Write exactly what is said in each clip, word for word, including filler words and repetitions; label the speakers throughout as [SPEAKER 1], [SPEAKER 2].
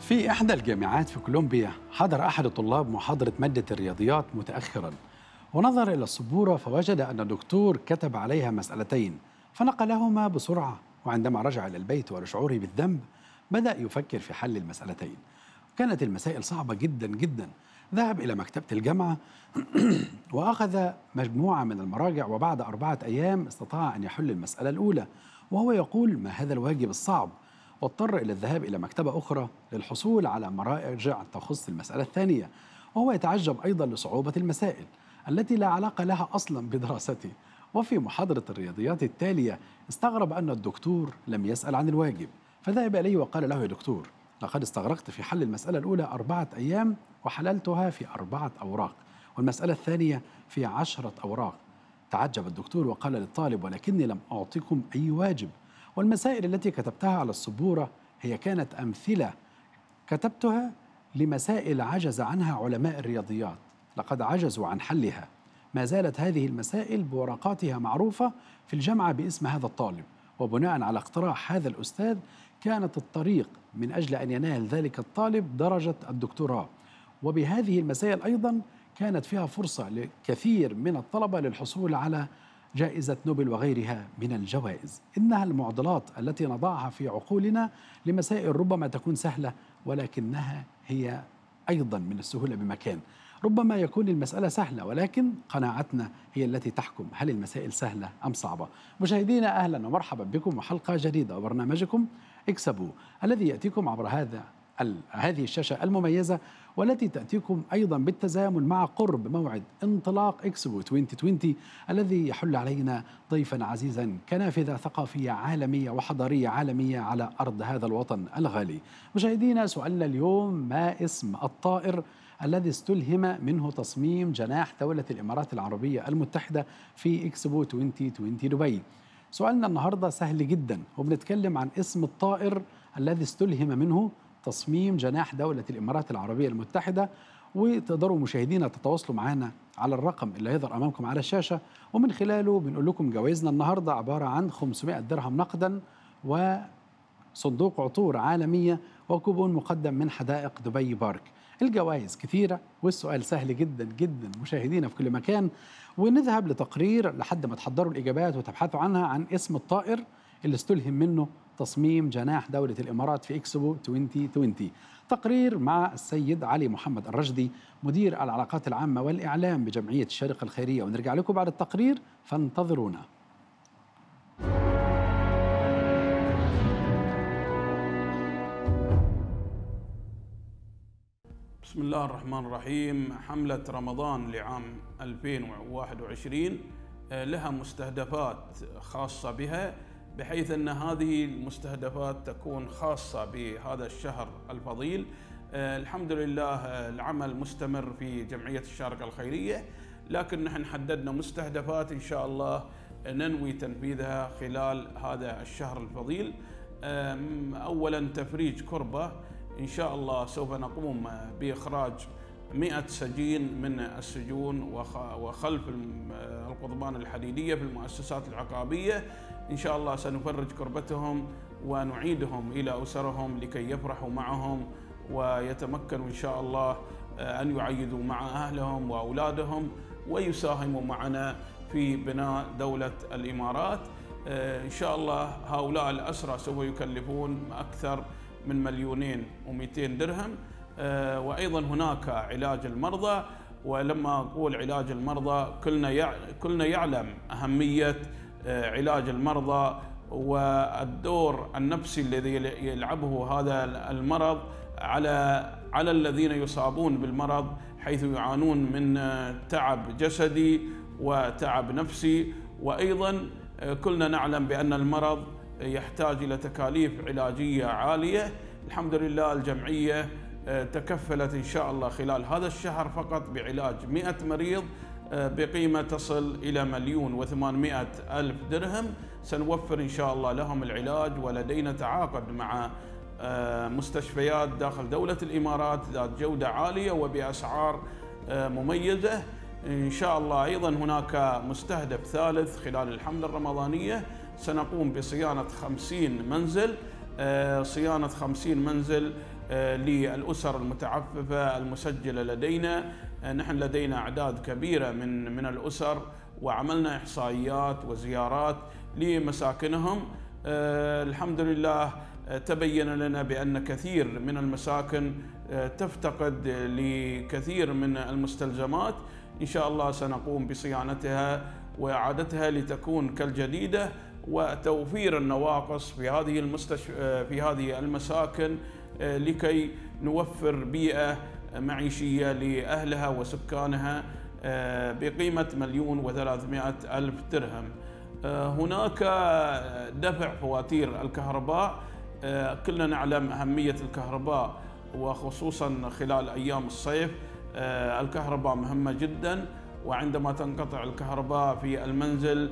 [SPEAKER 1] في إحدى الجامعات في كولومبيا حضر أحد الطلاب محاضرة مادة الرياضيات متأخرا، ونظر إلى السبورة فوجد أن الدكتور كتب عليها مسألتين فنقلهما بسرعة، وعندما رجع إلى البيت ولشعوره بالذنب بدأ يفكر في حل المسألتين. كانت المسائل صعبة جدا جدا. ذهب إلى مكتبة الجامعة وأخذ مجموعة من المراجع، وبعد أربعة أيام استطاع أن يحل المسألة الأولى وهو يقول: ما هذا الواجب الصعب؟ واضطر إلى الذهاب إلى مكتبة أخرى للحصول على مراجع تخص المسألة الثانية، وهو يتعجب أيضا لصعوبة المسائل التي لا علاقة لها أصلا بدراسته. وفي محاضرة الرياضيات التالية استغرب أن الدكتور لم يسأل عن الواجب، فذهب إليه وقال له: يا دكتور، لقد استغرقت في حل المسألة الأولى أربعة أيام وحللتها في أربعة أوراق، والمسألة الثانية في عشرة أوراق. تعجب الدكتور وقال للطالب: ولكني لم أعطيكم أي واجب، والمسائل التي كتبتها على السبورة هي كانت أمثلة كتبتها لمسائل عجز عنها علماء الرياضيات، لقد عجزوا عن حلها. ما زالت هذه المسائل بورقاتها معروفة في الجامعة باسم هذا الطالب، وبناء على اقتراح هذا الأستاذ كانت الطريق من أجل أن ينال ذلك الطالب درجة الدكتوراه. وبهذه المسائل أيضا كانت فيها فرصة لكثير من الطلبة للحصول على جائزة نوبل وغيرها من الجوائز. إنها المعضلات التي نضعها في عقولنا لمسائل ربما تكون سهلة، ولكنها هي أيضا من السهولة بمكان. ربما يكون المسألة سهلة، ولكن قناعتنا هي التي تحكم هل المسائل سهلة أم صعبة. مشاهدينا، أهلا ومرحبا بكم وحلقة جديدة وبرنامجكم اكسبوا، الذي يأتيكم عبر هذا هذه الشاشة المميزة، والتي تأتيكم أيضا بالتزامن مع قرب موعد انطلاق إكسبو ألفين وعشرين الذي يحل علينا ضيفا عزيزا كنافذة ثقافية عالمية وحضارية عالمية على أرض هذا الوطن الغالي. مشاهدينا، سؤالنا اليوم: ما اسم الطائر الذي استلهم منه تصميم جناح دولة الإمارات العربية المتحدة في إكسبو ألفين وعشرين دبي؟ سؤالنا النهاردة سهل جدا، وبنتكلم عن اسم الطائر الذي استلهم منه تصميم جناح دولة الإمارات العربية المتحدة. وتقدروا مشاهدينا تتواصلوا معنا على الرقم اللي هيظهر أمامكم على الشاشة، ومن خلاله بنقول لكم جوائزنا النهاردة عبارة عن خمسمائة درهم نقدا وصندوق عطور عالمية وكوبون مقدم من حدائق دبي بارك. الجوائز كثيرة والسؤال سهل جدا جدا مشاهدينا في كل مكان. ونذهب لتقرير لحد ما تحضروا الإجابات وتبحثوا عنها عن اسم الطائر اللي استلهم منه تصميم جناح دولة الإمارات في إكسبو ألفين وعشرين. تقرير مع السيد علي محمد الرشدي، مدير العلاقات العامة والإعلام بجمعية الشارقة الخيرية، ونرجع لكم بعد التقرير فانتظرونا.
[SPEAKER 2] بسم الله الرحمن الرحيم. حملة رمضان لعام ألفين وواحد وعشرين لها مستهدفات خاصة بها، بحيث أن هذه المستهدفات تكون خاصة بهذا الشهر الفضيل. الحمد لله العمل مستمر في جمعية الشارقة الخيرية، لكن نحن حددنا مستهدفات إن شاء الله ننوي تنفيذها خلال هذا الشهر الفضيل. أولا تفريج كربة، إن شاء الله سوف نقوم بإخراج مئة سجين من السجون وخلف القضبان الحديدية في المؤسسات العقابية. إن شاء الله سنفرج كربتهم ونعيدهم إلى أسرهم لكي يفرحوا معهم ويتمكنوا إن شاء الله أن يعيدوا مع أهلهم وأولادهم ويساهموا معنا في بناء دولة الإمارات. إن شاء الله هؤلاء الأسرى سوف يكلفون أكثر من مليونين ومئتين درهم. وأيضا هناك علاج المرضى، ولما أقول علاج المرضى كلنا كلنا يعلم أهمية علاج المرضى والدور النفسي الذي يلعبه هذا المرض على على الذين يصابون بالمرض، حيث يعانون من تعب جسدي وتعب نفسي. وأيضا كلنا نعلم بأن المرض يحتاج إلى تكاليف علاجية عالية. الحمد لله الجمعية تكفلت إن شاء الله خلال هذا الشهر فقط بعلاج مئة مريض بقيمة تصل إلى مليون وثمانمائة ألف درهم. سنوفر إن شاء الله لهم العلاج، ولدينا تعاقد مع مستشفيات داخل دولة الإمارات ذات جودة عالية وبأسعار مميزة إن شاء الله. أيضا هناك مستهدف ثالث خلال الحملة الرمضانية، سنقوم بصيانة خمسين منزل صيانة خمسين منزل للأسر المتعففة المسجلة لدينا. نحن لدينا أعداد كبيرة من من الأسر، وعملنا إحصائيات وزيارات لمساكنهم. الحمد لله تبين لنا بأن كثير من المساكن تفتقد لكثير من المستلزمات. إن شاء الله سنقوم بصيانتها وإعادتها لتكون كالجديدة، وتوفير النواقص في هذه المستشف... في هذه المساكن لكي نوفر بيئة معيشية لأهلها وسكانها بقيمة مليون وثلاثمائة ألف درهم. هناك دفع فواتير الكهرباء. كلنا نعلم أهمية الكهرباء، وخصوصا خلال أيام الصيف الكهرباء مهمة جدا، وعندما تنقطع الكهرباء في المنزل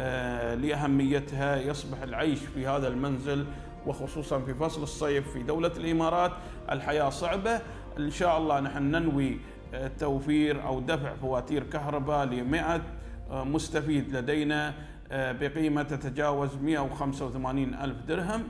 [SPEAKER 2] لأهميتها يصبح العيش في هذا المنزل، وخصوصا في فصل الصيف في دولة الإمارات الحياة صعبة. إن شاء الله نحن ننوي توفير أو دفع فواتير كهرباء لمئة مستفيد لدينا بقيمة تتجاوز مئة وخمسة وثمانين ألف درهم،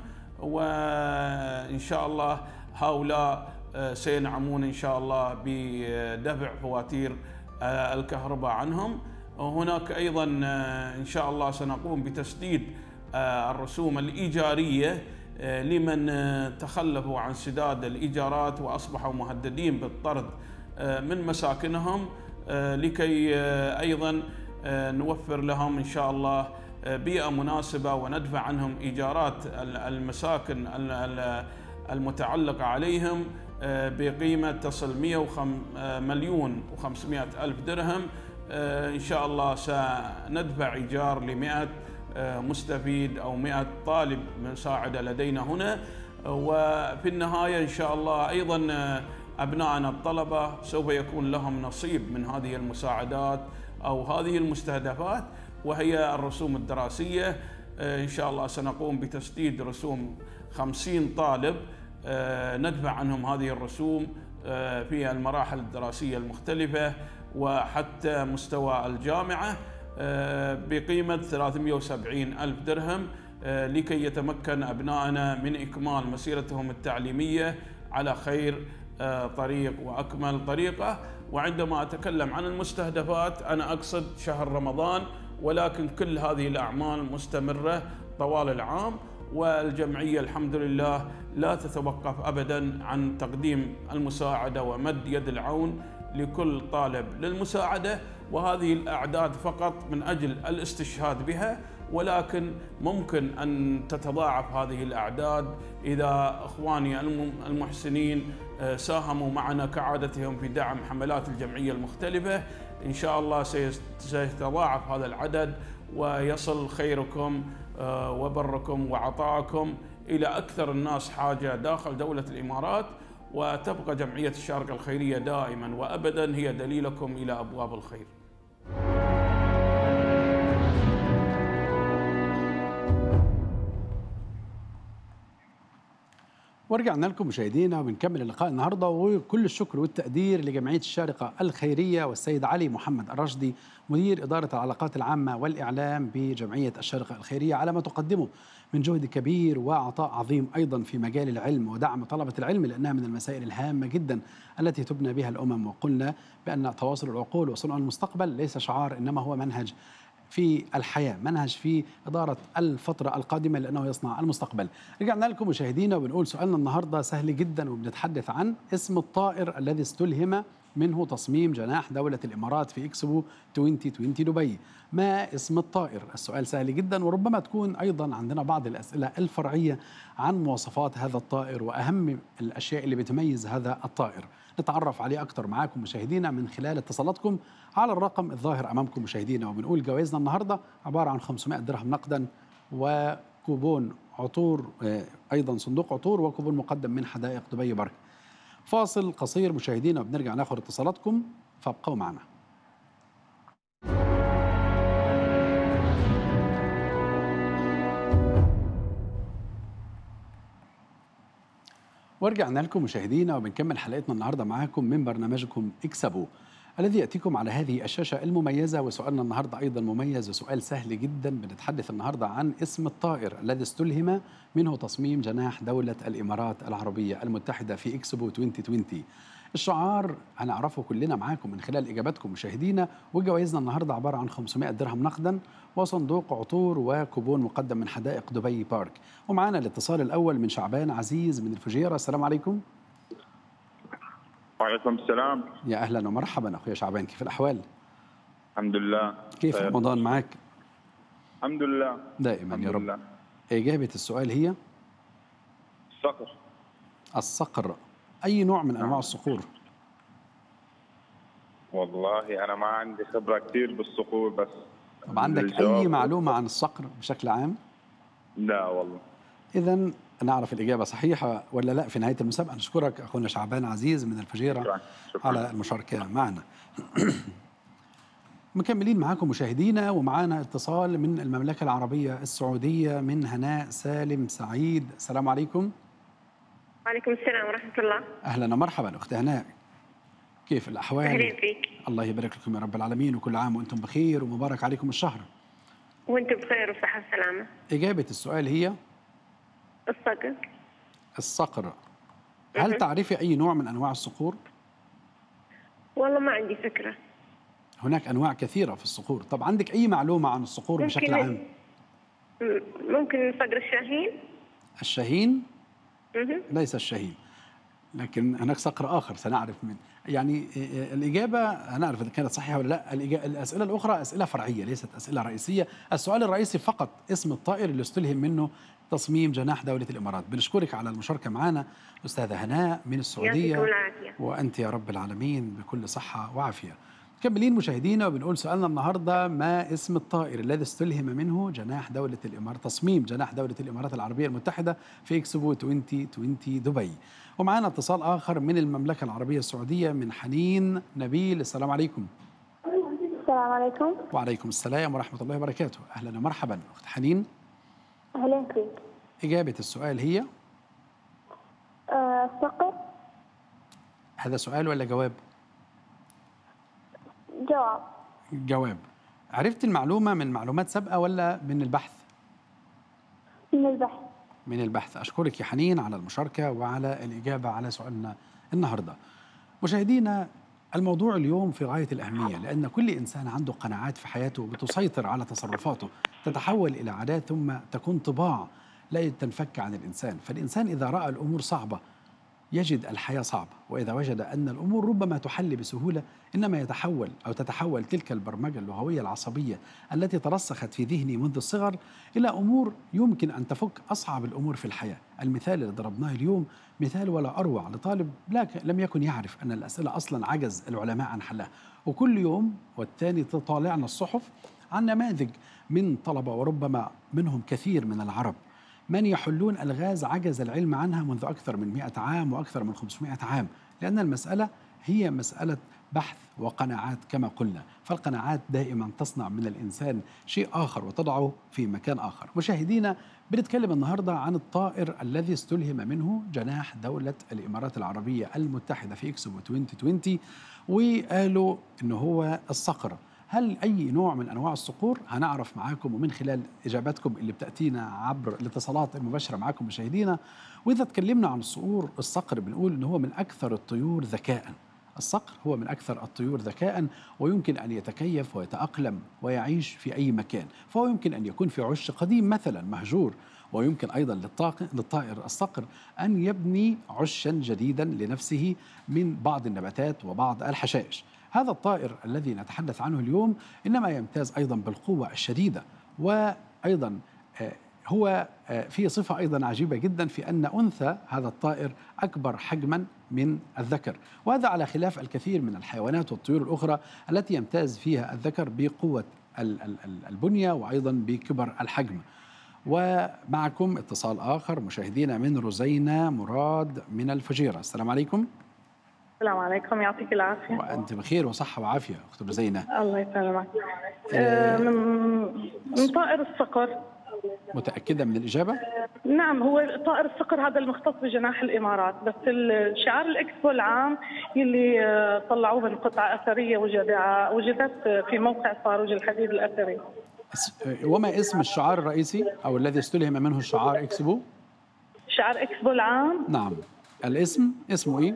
[SPEAKER 2] وإن شاء الله هؤلاء سينعمون إن شاء الله بدفع فواتير الكهرباء عنهم. هناك أيضا إن شاء الله سنقوم بتسديد الرسوم الإيجارية لمن تخلفوا عن سداد الإيجارات وأصبحوا مهددين بالطرد من مساكنهم، لكي أيضا نوفر لهم إن شاء الله بيئة مناسبة وندفع عنهم إيجارات المساكن المتعلقة عليهم بقيمة تصل مئة مليون وخمسمائة ألف درهم. إن شاء الله سندفع إيجار لمئة مستفيد أو مئة طالب مساعدة لدينا هنا. وفي النهاية إن شاء الله أيضا أبنائنا الطلبة سوف يكون لهم نصيب من هذه المساعدات أو هذه المستهدفات، وهي الرسوم الدراسية. إن شاء الله سنقوم بتسديد رسوم خمسين طالب ندفع عنهم هذه الرسوم في المراحل الدراسية المختلفة وحتى مستوى الجامعة بقيمة ثلاثمئة وسبعين ألف درهم، لكي يتمكن أبنائنا من إكمال مسيرتهم التعليمية على خير طريق وأكمل طريقة. وعندما أتكلم عن المستهدفات أنا أقصد شهر رمضان، ولكن كل هذه الأعمال مستمرة طوال العام، والجمعية الحمد لله لا تتوقف أبدا عن تقديم المساعدة ومد يد العون لكل طالب للمساعدة. وهذه الأعداد فقط من أجل الاستشهاد بها، ولكن ممكن أن تتضاعف هذه الأعداد إذا إخواني المحسنين ساهموا معنا كعادتهم في دعم حملات الجمعية المختلفة. إن شاء الله سيتضاعف هذا العدد ويصل خيركم وبركم وعطاءكم إلى أكثر الناس حاجة داخل دولة الإمارات، وتبقى جمعية الشارقة الخيرية دائما وأبدا هي دليلكم إلى أبواب الخير.
[SPEAKER 1] ورجعنا لكم مشاهدينا وبنكمل اللقاء النهارده، وكل الشكر والتقدير لجمعيه الشارقه الخيريه والسيد علي محمد الرشدي مدير اداره العلاقات العامه والاعلام بجمعيه الشارقه الخيريه على ما تقدمه من جهد كبير وعطاء عظيم ايضا في مجال العلم ودعم طلبه العلم، لانها من المسائل الهامه جدا التي تبنى بها الامم. وقلنا بان تواصل العقول وصنع المستقبل ليس شعار، انما هو منهج في الحياة، منهج في إدارة الفترة القادمة، لأنه يصنع المستقبل. رجعنا لكم مشاهدينا وبنقول سؤالنا النهاردة سهل جدا، وبنتحدث عن اسم الطائر الذي استلهم منه تصميم جناح دولة الإمارات في إكسبو ألفين وعشرين دبي. ما اسم الطائر؟ السؤال سهل جدا، وربما تكون أيضا عندنا بعض الأسئلة الفرعية عن مواصفات هذا الطائر وأهم الأشياء اللي بتميز هذا الطائر. نتعرف عليه أكثر معاكم مشاهدينا من خلال اتصالاتكم على الرقم الظاهر أمامكم مشاهدينا. وبنقول جوائزنا النهاردة عبارة عن خمسمائة درهم نقدا وكوبون عطور، أيضا صندوق عطور وكوبون مقدم من حدائق دبي برك. فاصل قصير مشاهدينا وبنرجع ناخذ اتصالاتكم، فابقوا معنا. ورجعنا لكم مشاهدينا وبنكمل حلقتنا النهارده معاكم من برنامجكم اكسبوا. الذي يأتيكم على هذه الشاشة المميزة. وسؤالنا النهاردة أيضا مميز وسؤال سهل جدا. بنتحدث النهاردة عن اسم الطائر الذي استلهم منه تصميم جناح دولة الإمارات العربية المتحدة في إكسبو ألفين وعشرين. الشعار هنعرفه كلنا معاكم من خلال إجاباتكم مشاهدينا. وجوائزنا النهاردة عبارة عن خمسمائة درهم نقدا وصندوق عطور وكوبون مقدم من حدائق دبي بارك. ومعنا الاتصال الأول من شعبان عزيز من الفجيرة. السلام عليكم.
[SPEAKER 3] وعليكم السلام.
[SPEAKER 1] يا أهلا ومرحبا أخويا شعبان، كيف الأحوال؟
[SPEAKER 3] الحمد لله.
[SPEAKER 1] كيف
[SPEAKER 3] طيب.
[SPEAKER 1] رمضان معك؟
[SPEAKER 3] الحمد لله
[SPEAKER 1] دائما
[SPEAKER 3] الحمد
[SPEAKER 1] يا رب.
[SPEAKER 3] لله.
[SPEAKER 1] إجابة السؤال هي
[SPEAKER 3] الصقر.
[SPEAKER 1] الصقر. أي نوع من أنواع الصقور؟
[SPEAKER 3] والله أنا ما عندي خبرة كثير بالصقور، بس
[SPEAKER 1] طب عندك
[SPEAKER 3] الجواب-
[SPEAKER 1] أي معلومة عن الصقر بشكل عام؟
[SPEAKER 3] لا والله.
[SPEAKER 1] إذا نعرف الإجابة صحيحة ولا لا في نهاية المسابقة. نشكرك أخونا شعبان عزيز من الفجيرة
[SPEAKER 3] شكرا. شكرا.
[SPEAKER 1] على المشاركة معنا. مكملين معاكم مشاهدينا، ومعانا اتصال من المملكة العربية السعودية من هناء سالم سعيد. السلام عليكم.
[SPEAKER 4] وعليكم السلام ورحمة الله.
[SPEAKER 1] أهلا ومرحبا أخت هناء، كيف الأحوال؟
[SPEAKER 4] أهلين فيك.
[SPEAKER 1] الله يبارك لكم يا رب العالمين، وكل عام وأنتم بخير ومبارك عليكم الشهر.
[SPEAKER 4] وأنتم بخير وصحة وسلامة.
[SPEAKER 1] إجابة السؤال هي
[SPEAKER 4] الصقر.
[SPEAKER 1] الصقر. هل تعرفي أي نوع من أنواع الصقور؟
[SPEAKER 4] والله ما عندي فكرة.
[SPEAKER 1] هناك أنواع كثيرة في الصقور. طب عندك أي معلومة عن الصقور
[SPEAKER 4] ممكن
[SPEAKER 1] بشكل عام؟
[SPEAKER 4] م- ممكن صقر الشاهين؟
[SPEAKER 1] الشاهين؟
[SPEAKER 4] مهم.
[SPEAKER 1] ليس الشاهين، لكن هناك صقر آخر سنعرف من يعني الإجابة. هنعرف إذا كانت صحيحة ولا لا. الإجابة الأسئلة الأخرى أسئلة فرعية ليست أسئلة رئيسية. السؤال الرئيسي فقط اسم الطائر اللي استلهم منه تصميم جناح دولة الإمارات. بنشكرك على المشاركة معنا أستاذة هناء من السعودية،
[SPEAKER 4] يعطيكم العافية.
[SPEAKER 1] وأنت يا رب العالمين بكل صحة وعافية. مكملين مشاهدينا وبنقول سؤالنا النهارده: ما اسم الطائر الذي استلهم منه جناح دولة الإمارات تصميم جناح دولة الإمارات العربية المتحدة في إكسبو ألفين وعشرين دبي؟ ومعنا اتصال آخر من المملكة العربية السعودية من حنين نبيل. السلام عليكم.
[SPEAKER 5] السلام عليكم.
[SPEAKER 1] وعليكم السلام ورحمة الله وبركاته. أهلا ومرحبا أخت حنين.
[SPEAKER 5] أهلا فيك.
[SPEAKER 1] إجابة السؤال هي
[SPEAKER 5] آه، الصقر.
[SPEAKER 1] هذا سؤال ولا جواب؟
[SPEAKER 5] جواب.
[SPEAKER 1] جواب. عرفت المعلومة من معلومات سابقة ولا من البحث؟
[SPEAKER 5] من البحث.
[SPEAKER 1] من البحث. أشكرك يا حنين على المشاركة وعلى الإجابة على سؤالنا النهاردة. مشاهدينا، الموضوع اليوم في غاية الأهمية، لأن كل إنسان عنده قناعات في حياته بتسيطر على تصرفاته، تتحول إلى عادات ثم تكون طباع لا تنفك عن الإنسان. فالإنسان إذا رأى الأمور صعبة يجد الحياة صعبة، وإذا وجد أن الأمور ربما تحل بسهولة إنما يتحول أو تتحول تلك البرمجة اللغوية العصبية التي ترسخت في ذهني منذ الصغر إلى أمور يمكن أن تفك أصعب الأمور في الحياة. المثال اللي ضربناه اليوم مثال ولا أروع لطالب لم يكن يعرف أن الأسئلة أصلا عجز العلماء عن حلها، وكل يوم والتاني تطالعنا الصحف عن نماذج من طلبة وربما منهم كثير من العرب من يحلون ألغاز عجز العلم عنها منذ أكثر من مئة عام وأكثر من خمسمائة عام، لأن المسألة هي مسألة بحث وقناعات كما قلنا. فالقناعات دائما تصنع من الإنسان شيء آخر وتضعه في مكان آخر. مشاهدينا، بنتكلم النهاردة عن الطائر الذي استلهم منه جناح دولة الإمارات العربية المتحدة في إكسبو ألفين وعشرين، وقالوا إنه هو الصقر. هل أي نوع من أنواع الصقور؟ هنعرف معاكم ومن خلال إجاباتكم اللي بتأتينا عبر الاتصالات المباشرة معاكم مشاهدينا. وإذا تكلمنا عن الصقور، الصقر بنقول إنه هو من أكثر الطيور ذكاءً. الصقر هو من أكثر الطيور ذكاءً، ويمكن أن يتكيف ويتأقلم ويعيش في أي مكان. فهو يمكن أن يكون في عش قديم مثلا مهجور، ويمكن أيضا للطائر الصقر أن يبني عشا جديدا لنفسه من بعض النباتات وبعض الحشائش. هذا الطائر الذي نتحدث عنه اليوم إنما يمتاز أيضا بالقوة الشديدة، وأيضا هو في صفة أيضا عجيبة جدا في أن أنثى هذا الطائر أكبر حجما من الذكر، وهذا على خلاف الكثير من الحيوانات والطيور الأخرى التي يمتاز فيها الذكر بقوة البنية وأيضا بكبر الحجم. ومعكم اتصال آخر مشاهدينا من رزينة مراد من الفجيرة. السلام عليكم.
[SPEAKER 6] السلام عليكم، يعطيك العافية.
[SPEAKER 1] وأنت بخير وصحة وعافية أخت رزينة.
[SPEAKER 6] الله يسلمك. آه من من طائر الصقر.
[SPEAKER 1] متأكدة من الإجابة؟
[SPEAKER 6] نعم، هو طائر الصقر هذا المختص بجناح الإمارات، بس الشعار الإكسبو العام اللي آه، طلعوه من قطعة أثرية وجد- وجدت في موقع صاروج الحديد الأثري.
[SPEAKER 1] اس- وما اسم الشعار الرئيسي أو الذي استلهم منه الشعار إكسبو؟
[SPEAKER 6] شعار إكسبو العام
[SPEAKER 1] نعم، الاسم اسمه إيه؟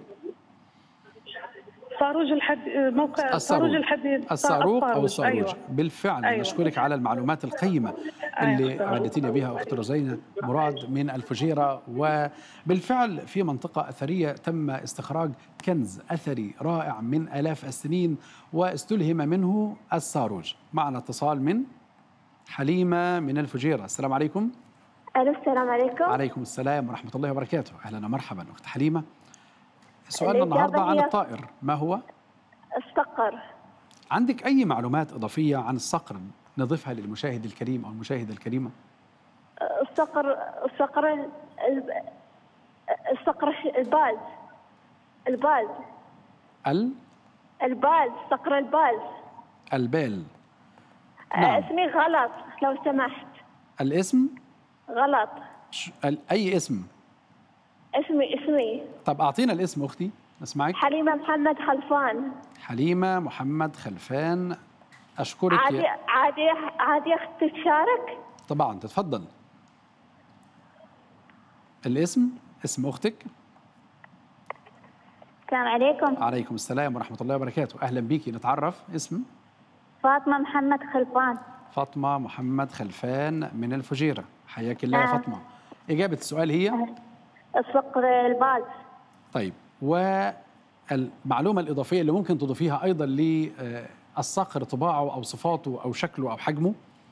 [SPEAKER 6] صاروج الحد موقع
[SPEAKER 1] الصاروج.
[SPEAKER 6] صاروج الحديد
[SPEAKER 1] الصاروخ أو الصاروج.
[SPEAKER 6] أيوة.
[SPEAKER 1] بالفعل
[SPEAKER 6] أيوة.
[SPEAKER 1] نشكرك على المعلومات القيمة اللي
[SPEAKER 6] أيوة.
[SPEAKER 1] أعدتينا بها أخت رزينة مراد من الفجيرة. وبالفعل في منطقة أثرية تم استخراج كنز أثري رائع من آلاف السنين واستلهم منه الصاروج. معنا اتصال من حليمة من الفجيرة. السلام عليكم.
[SPEAKER 5] ألو، السلام عليكم.
[SPEAKER 1] عليكم السلام ورحمة الله وبركاته. أهلا ومرحبا أخت حليمة. سؤالنا
[SPEAKER 5] الإجابة
[SPEAKER 1] النهاردة عن
[SPEAKER 5] هي
[SPEAKER 1] الطائر، ما هو؟
[SPEAKER 5] الصقر.
[SPEAKER 1] عندك أي معلومات إضافية عن الصقر نضيفها للمشاهد الكريم أو المشاهدة الكريمة؟
[SPEAKER 5] الصقر الصقر ال- الصقر الباز الباز
[SPEAKER 1] ال
[SPEAKER 5] الباز صقر الباز.
[SPEAKER 1] البال.
[SPEAKER 5] آه،
[SPEAKER 1] نعم.
[SPEAKER 5] اسمي غلط لو سمحت.
[SPEAKER 1] الاسم
[SPEAKER 5] غلط.
[SPEAKER 1] ش... ال... أي اسم؟
[SPEAKER 5] اسمي اسمي
[SPEAKER 1] طب أعطينا الاسم أختي نسمعك.
[SPEAKER 5] حليمة محمد خلفان.
[SPEAKER 1] حليمة محمد خلفان. أشكرك
[SPEAKER 5] عادي
[SPEAKER 1] يا...
[SPEAKER 5] عادي عادي أختي تشارك.
[SPEAKER 1] طبعا تتفضل. الاسم اسم أختك.
[SPEAKER 5] السلام عليكم.
[SPEAKER 1] عليكم السلام ورحمة الله وبركاته. أهلا بيكي. نتعرف. اسم؟
[SPEAKER 5] فاطمة محمد خلفان.
[SPEAKER 1] فاطمة محمد خلفان من الفجيرة. حياك الله يا
[SPEAKER 5] آه.
[SPEAKER 1] فاطمة. إجابة السؤال هي؟
[SPEAKER 5] الصقر الباز.
[SPEAKER 1] طيب، والمعلومة الإضافية اللي ممكن تضيفيها أيضا للصقر، طباعه أو صفاته أو شكله أو حجمه؟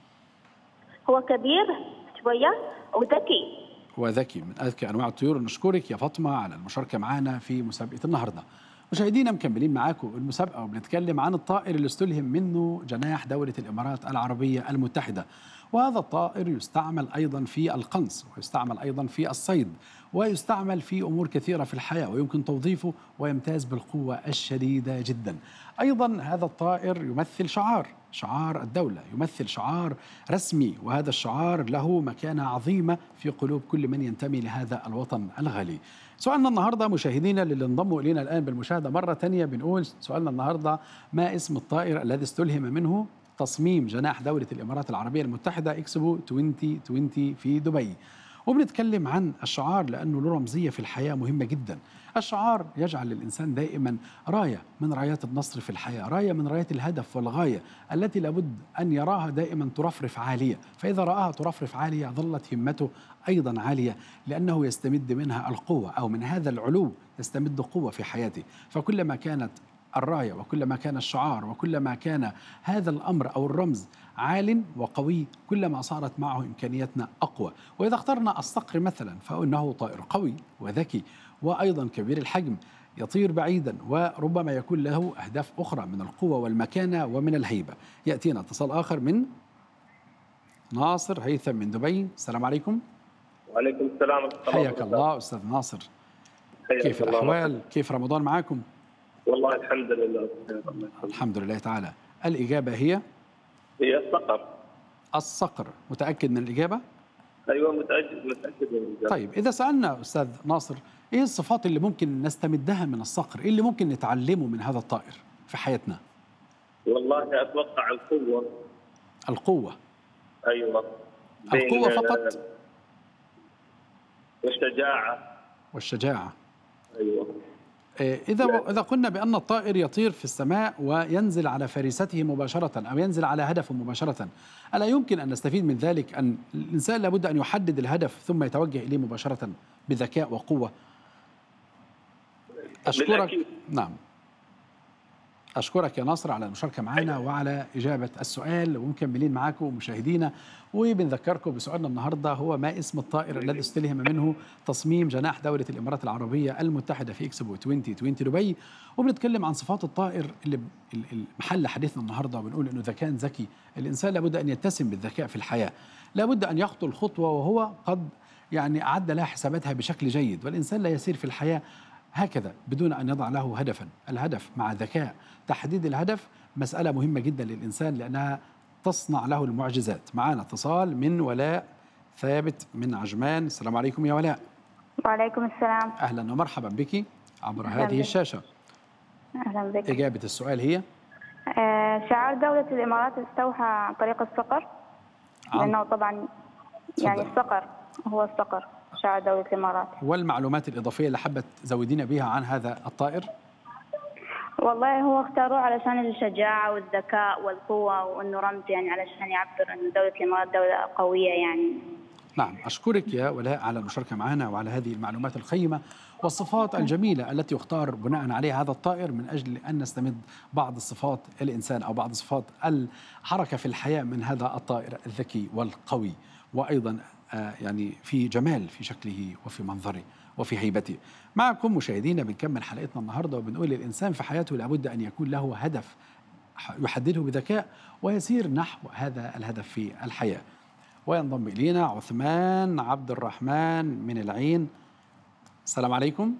[SPEAKER 5] هو كبير شوية وذكي.
[SPEAKER 1] وذكي، من أذكى أنواع الطيور. نشكرك يا فاطمة على المشاركة معنا في مسابقة النهاردة. مشاهدينا مكملين معاكم المسابقة وبنتكلم عن الطائر اللي استلهم منه جناح دولة الإمارات العربية المتحدة. وهذا الطائر يستعمل أيضا في القنص، ويستعمل أيضا في الصيد، ويستعمل في أمور كثيرة في الحياة، ويمكن توظيفه ويمتاز بالقوة الشديدة جدا. أيضا هذا الطائر يمثل شعار شعار الدولة، يمثل شعار رسمي، وهذا الشعار له مكانة عظيمة في قلوب كل من ينتمي لهذا الوطن الغالي. سؤالنا النهاردة مشاهدينا اللي انضموا إلينا الآن بالمشاهدة مرة تانية، بنقول سؤالنا النهاردة: ما اسم الطائر الذي استلهم منه تصميم جناح دولة الإمارات العربية المتحدة إكسبو ألفين وعشرين في دبي؟ وبنتكلم عن الشعار لأنه له رمزية في الحياة مهمة جدا. الشعار يجعل للإنسان دائما راية من رايات النصر في الحياة، راية من رايات الهدف والغاية التي لابد أن يراها دائما ترفرف عالية، فإذا رآها ترفرف عالية ظلت همته أيضا عالية، لأنه يستمد منها القوة، أو من هذا العلو يستمد قوة في حياته. فكلما كانت الراية وكلما كان الشعار وكلما كان هذا الأمر أو الرمز عال وقوي، كلما صارت معه إمكانياتنا أقوى. وإذا اخترنا الصقر مثلا فإنه طائر قوي وذكي وأيضا كبير الحجم، يطير بعيدا، وربما يكون له أهداف أخرى من القوة والمكانة ومن الهيبة. يأتينا اتصال آخر من ناصر هيثم من دبي. السلام عليكم.
[SPEAKER 7] وعليكم السلام.
[SPEAKER 1] حياك الله أستاذ ناصر. كيف الأحوال؟ كيف رمضان معكم؟
[SPEAKER 7] والله الحمد لله.
[SPEAKER 1] الحمد لله تعالى. الإجابة هي؟
[SPEAKER 7] هي الصقر.
[SPEAKER 1] الصقر. متأكد من الإجابة؟
[SPEAKER 7] أيوة متأكد متأكد من الإجابة.
[SPEAKER 1] طيب، إذا سألنا أستاذ ناصر إيه الصفات اللي ممكن نستمدها من الصقر؟ إيه اللي ممكن نتعلمه من هذا الطائر في حياتنا؟
[SPEAKER 7] والله أتوقع القوة.
[SPEAKER 1] القوة.
[SPEAKER 7] أيوة.
[SPEAKER 1] القوة فقط؟
[SPEAKER 7] والشجاعة.
[SPEAKER 1] والشجاعة.
[SPEAKER 7] أيوة.
[SPEAKER 1] إذا إذا قلنا بأن الطائر يطير في السماء وينزل على فريسته مباشرة أو ينزل على هدفه مباشرة، ألا يمكن أن نستفيد من ذلك أن الإنسان لابد أن يحدد الهدف ثم يتوجه إليه مباشرة بذكاء وقوة؟ أشكرك.
[SPEAKER 7] بالأكيد.
[SPEAKER 1] نعم، أشكرك يا ناصر على المشاركة معنا وعلى إجابة السؤال، ومكملين معاكم مشاهدينا. وبنذكركم بسؤالنا النهاردة هو: ما اسم الطائر الذي استلهم منه تصميم جناح دولة الإمارات العربية المتحدة في إكسبو ألفين وعشرين دبي؟ وبنتكلم عن صفات الطائر اللي محل حديثنا النهاردة، وبنقول إنه إذا كان ذكي، الإنسان لابد أن يتسم بالذكاء في الحياة، لابد أن يخطو الخطوة وهو قد يعني أعد لها حساباتها بشكل جيد. والإنسان لا يسير في الحياة هكذا بدون أن يضع له هدفا. الهدف مع ذكاء، تحديد الهدف مسألة مهمة جدا للإنسان لأنها تصنع له المعجزات. معنا اتصال من ولاء ثابت من عجمان. السلام عليكم يا ولاء.
[SPEAKER 5] وعليكم السلام.
[SPEAKER 1] أهلا ومرحبا بك عبر
[SPEAKER 5] أهلا
[SPEAKER 1] هذه
[SPEAKER 5] بك.
[SPEAKER 1] الشاشة.
[SPEAKER 5] أهلا بك.
[SPEAKER 1] إجابة السؤال هي
[SPEAKER 5] آه شعار دولة الإمارات استوحى عن طريق الصقر،
[SPEAKER 1] عن...
[SPEAKER 5] لأنه طبعا يعني
[SPEAKER 1] تفضل.
[SPEAKER 5] الصقر هو الصقر شعار دولة الإمارات.
[SPEAKER 1] والمعلومات الإضافية اللي حبت تزودينا بها عن هذا الطائر؟
[SPEAKER 5] والله هو اختاروه علشان الشجاعة والذكاء والقوة، وإنه رمز يعني علشان يعبر أن دولة الإمارات دولة قوية يعني.
[SPEAKER 1] نعم، أشكرك يا ولاء على المشاركة معنا وعلى هذه المعلومات القيمة والصفات الجميلة التي يختار بناء عليها هذا الطائر، من أجل أن نستمد بعض الصفات الإنسان أو بعض صفات الحركة في الحياة من هذا الطائر الذكي والقوي، وأيضا يعني في جمال في شكله وفي منظره وفي هيبته. معكم مشاهدينا بنكمل حلقتنا النهاردة، وبنقول الإنسان في حياته لابد أن يكون له هدف يحدده بذكاء ويسير نحو هذا الهدف في الحياة. وينضم إلينا عثمان عبد الرحمن من العين. السلام عليكم.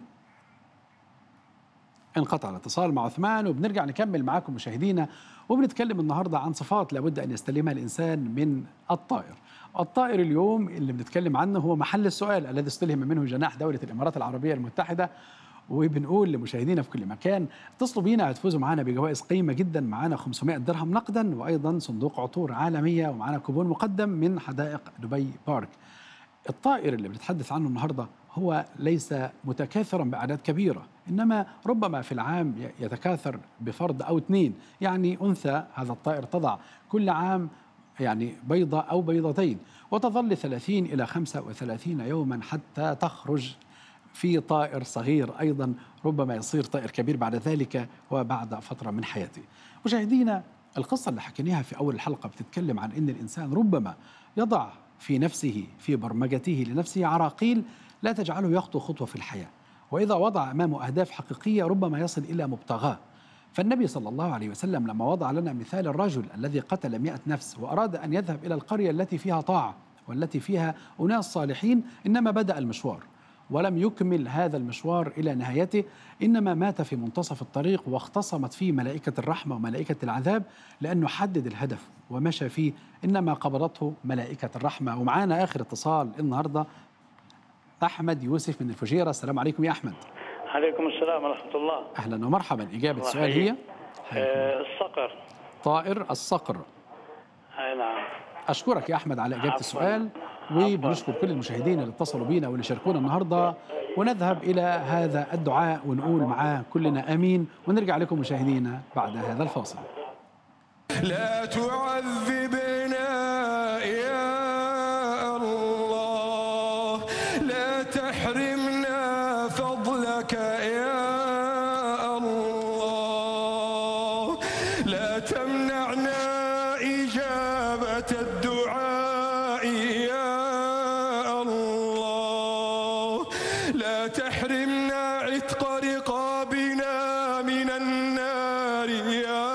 [SPEAKER 1] انقطع الاتصال مع عثمان، وبنرجع نكمل معاكم مشاهدينا، وبنتكلم النهاردة عن صفات لابد أن يستلمها الإنسان من الطائر. الطائر اليوم اللي بنتكلم عنه هو محل السؤال الذي استلهم منه جناح دولة الإمارات العربية المتحدة، وبنقول لمشاهدينا في كل مكان اتصلوا بينا هتفوزوا معنا بجوائز قيمة جدا. معنا خمسمائة درهم نقدا، وأيضا صندوق عطور عالمية، ومعنا كوبون مقدم من حدائق دبي بارك. الطائر اللي بنتحدث عنه النهاردة هو ليس متكاثرا بأعداد كبيرة، إنما ربما في العام يتكاثر بفرد أو اثنين. يعني أنثى هذا الطائر تضع كل عام يعني بيضة أو بيضتين، وتظل ثلاثين إلى خمسة وثلاثين يوما حتى تخرج في طائر صغير أيضا ربما يصير طائر كبير بعد ذلك وبعد فترة من حياته. مشاهدينا، القصة اللي حكيناها في أول الحلقة بتتكلم عن أن الإنسان ربما يضع في نفسه في برمجته لنفسه عراقيل لا تجعله يخطو خطوة في الحياة، وإذا وضع أمامه أهداف حقيقية ربما يصل إلى مبتغاه. فالنبي صلى الله عليه وسلم لما وضع لنا مثال الرجل الذي قتل مئة نفس وأراد أن يذهب إلى القرية التي فيها طاعة والتي فيها أناس صالحين، إنما بدأ المشوار ولم يكمل هذا المشوار إلى نهايته، إنما مات في منتصف الطريق واختصمت فيه ملائكة الرحمة وملائكة العذاب، لأنه حدد الهدف ومشى فيه، إنما قبضته ملائكة الرحمة. ومعانا آخر اتصال النهاردة أحمد يوسف من الفجيرة. السلام عليكم يا أحمد.
[SPEAKER 8] عليكم السلام ورحمة الله.
[SPEAKER 1] أهلا ومرحبا. إجابة السؤال هي
[SPEAKER 8] آه الصقر.
[SPEAKER 1] طائر الصقر.
[SPEAKER 8] أي نعم.
[SPEAKER 1] أشكرك يا أحمد على إجابة السؤال، وبنشكر كل المشاهدين اللي اتصلوا بينا واللي شاركونا النهاردة، ونذهب إلى هذا الدعاء ونقول معاه كلنا آمين، ونرجع لكم مشاهدينا بعد هذا الفاصل.
[SPEAKER 9] لا تعذبنا يا الله، لا تحرمنا فضلك يا الله، لا تمنعنا إجابة الدعاء يا الله، لا تحرمنا عتق رقابنا من النار يا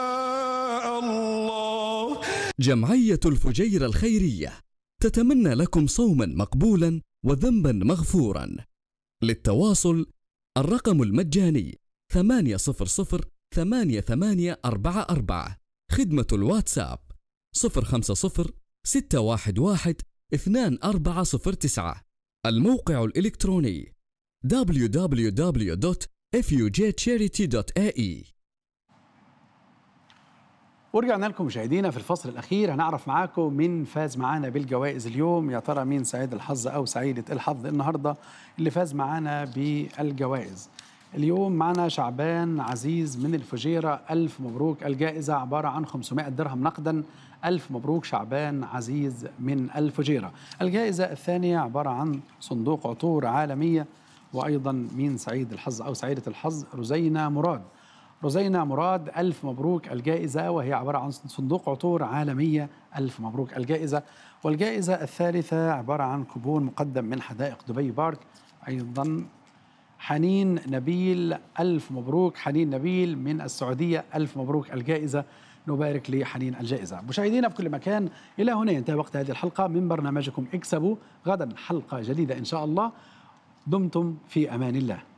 [SPEAKER 9] الله.
[SPEAKER 10] جمعية الفجيرة الخيرية تتمنى لكم صوما مقبولا وذنبا مغفورا. للتواصل الرقم المجاني ثمانية صفر صفر ثمانية ثمانية أربعة أربعة، خدمة الواتساب صفر خمسة صفر ستة واحد واحد اثنان أربعة صفر تسعة، الموقع الإلكتروني دبليو دبليو دبليو دوت إف يو جي تشاريتي دوت إيه إي.
[SPEAKER 1] ورجعنا لكم مشاهدينا في الفصل الأخير. هنعرف معاكم مين فاز معانا بالجوائز اليوم. يا ترى مين سعيد الحظ أو سعيدة الحظ النهاردة اللي فاز معانا بالجوائز؟ اليوم معنا شعبان عزيز من الفجيرة. ألف مبروك. الجائزة عبارة عن خمسمائة درهم نقدا. ألف مبروك شعبان عزيز من الفجيرة. الجائزة الثانية عبارة عن صندوق عطور عالمية. وأيضا مين سعيد الحظ أو سعيدة الحظ؟ رزينة مراد. رزينة مراد ألف مبروك الجائزة، وهي عبارة عن صندوق عطور عالمية. ألف مبروك الجائزة. والجائزة الثالثة عبارة عن كوبون مقدم من حدائق دبي بارك. أيضا حنين نبيل. ألف مبروك حنين نبيل من السعودية. ألف مبروك الجائزة. نبارك لحنين الجائزة. مشاهدينا في كل مكان، إلى هنا ينتهي وقت هذه الحلقة من برنامجكم اكسبوا. غدا حلقة جديدة إن شاء الله. دمتم في أمان الله.